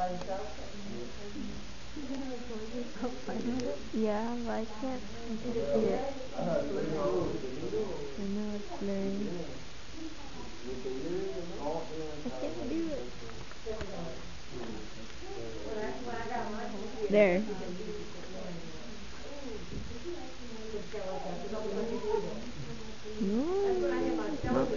Yeah, but I can't see it. I know it's blurry. I can't do it. There. No.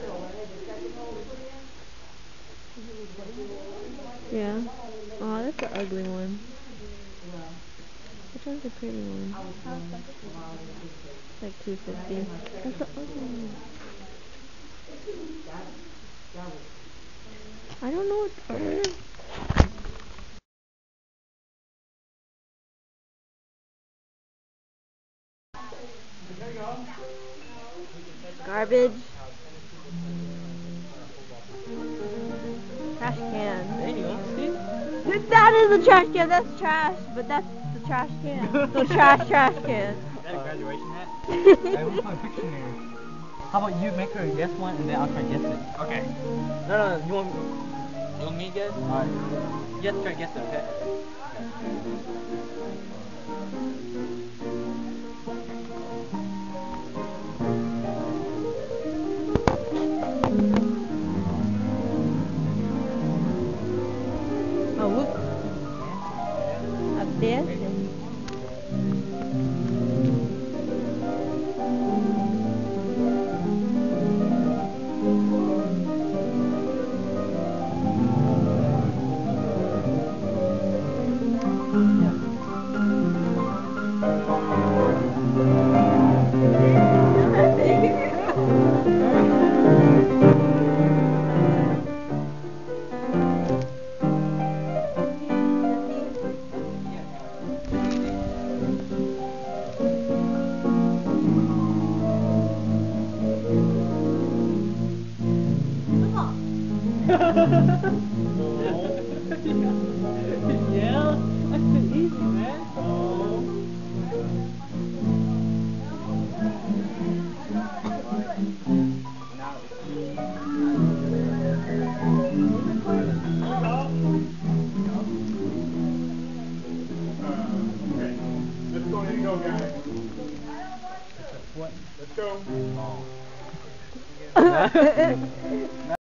Yeah. Oh, that's an ugly one. Which one's a pretty one? Like 250. That's the ugly one. I don't know what. Garbage. Trash can. There you go. See? That is a trash can. That's trash, but that's the trash can. The trash can. Is that a graduation hat? I want my Pictionary. How about you make her guess one and then I'll try to guess it. Okay. No. You want me to guess? Alright. You have to try to guess it, okay? Oh, look. Up there. Yeah, that's too easy, man. Okay, let's go, guys. What? Let's go.